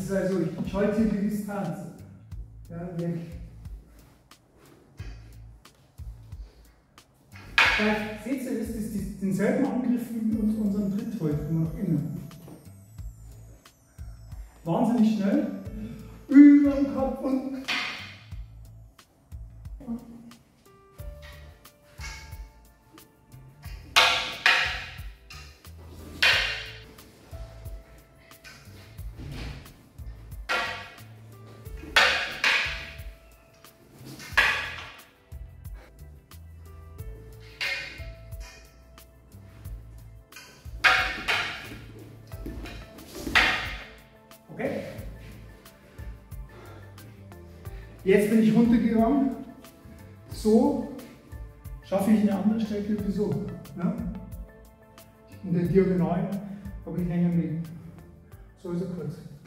ist also, ich halte hier die Distanz. Ja, weg. Seht ihr, das ist denselben Angriff wie mit unserem Tritt heute, nur nach innen. Wahnsinnig schnell. Über den Kopf und. Okay. Jetzt bin ich runtergegangen. So schaffe ich eine andere Strecke wie so. Ja? In der Diagonalen habe ich länger liegen. So ist er kurz.